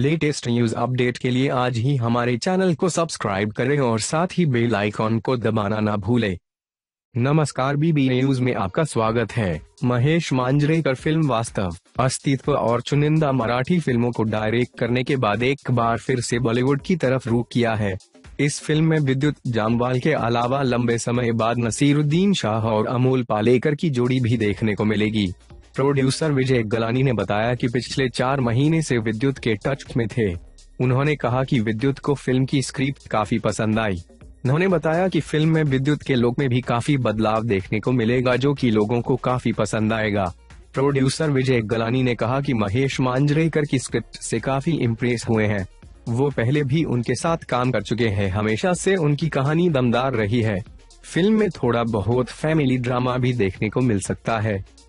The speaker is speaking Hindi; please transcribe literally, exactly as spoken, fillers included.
लेटेस्ट न्यूज अपडेट के लिए आज ही हमारे चैनल को सब्सक्राइब करें और साथ ही बेल आइकॉन को दबाना ना भूलें। नमस्कार, बीबी न्यूज में आपका स्वागत है। महेश मांजरेकर फिल्म वास्तव, अस्तित्व और चुनिंदा मराठी फिल्मों को डायरेक्ट करने के बाद एक बार फिर से बॉलीवुड की तरफ रुख किया है। इस फिल्म में विद्युत जामवाल के अलावा लंबे समय बाद नसीरुद्दीन शाह और अमोल पालेकर की जोड़ी भी देखने को मिलेगी। प्रोड्यूसर विजय गलानी ने बताया कि पिछले चार महीने से विद्युत के टच में थे। उन्होंने कहा कि विद्युत को फिल्म की स्क्रिप्ट काफी पसंद आई। उन्होंने बताया कि फिल्म में विद्युत के लुक में भी काफी बदलाव देखने को मिलेगा, जो कि लोगों को काफी पसंद आएगा। प्रोड्यूसर विजय गलानी ने कहा कि महेश मांजरेकर की स्क्रिप्ट से काफी इम्प्रेस हुए हैं। वो पहले भी उनके साथ काम कर चुके हैं। हमेशा से उनकी कहानी दमदार रही है। फिल्म में थोड़ा बहुत फैमिली ड्रामा भी देखने को मिल सकता है।